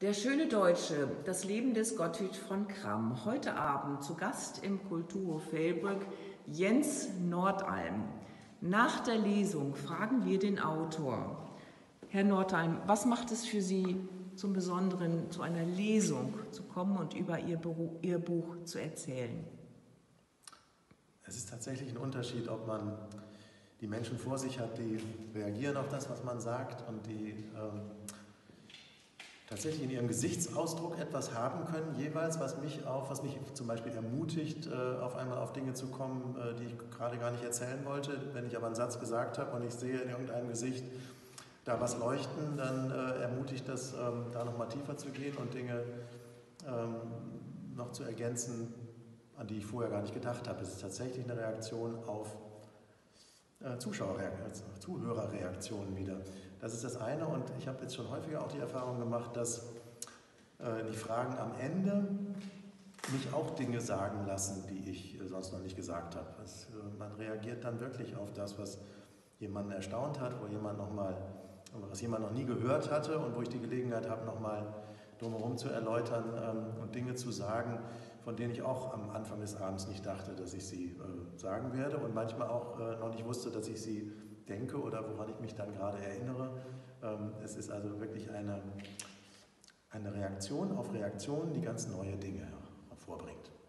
Der schöne Deutsche, das Leben des Gottfried von Cramm. Heute Abend zu Gast im Kulturhof Velbrück Jens Nordalm. Nach der Lesung fragen wir den Autor. Herr Nordalm, was macht es für Sie zum Besonderen, zu einer Lesung zu kommen und über Ihr Buch zu erzählen? Es ist tatsächlich ein Unterschied, ob man die Menschen vor sich hat, die reagieren auf das, was man sagt und die tatsächlich in ihrem Gesichtsausdruck etwas haben können, jeweils, was mich zum Beispiel ermutigt, auf einmal auf Dinge zu kommen, die ich gerade gar nicht erzählen wollte. Wenn ich aber einen Satz gesagt habe und ich sehe in irgendeinem Gesicht da was leuchten, dann ermutigt das, da nochmal tiefer zu gehen und Dinge noch zu ergänzen, an die ich vorher gar nicht gedacht habe. Es ist tatsächlich eine Reaktion auf Zuhörerreaktionen wieder. Das ist das eine, und ich habe jetzt schon häufiger auch die Erfahrung gemacht, dass die Fragen am Ende mich auch Dinge sagen lassen, die ich sonst noch nicht gesagt habe. Man reagiert dann wirklich auf das, was jemanden erstaunt hat, was jemand noch nie gehört hatte und wo ich die Gelegenheit habe, nochmal drumherum zu erläutern und Dinge zu sagen, von denen ich auch am Anfang des Abends nicht dachte, dass ich sie sagen werde und manchmal auch noch nicht wusste, dass ich sie denke oder woran ich mich dann gerade erinnere. Es ist also wirklich eine Reaktion auf Reaktionen, die ganz neue Dinge hervorbringt.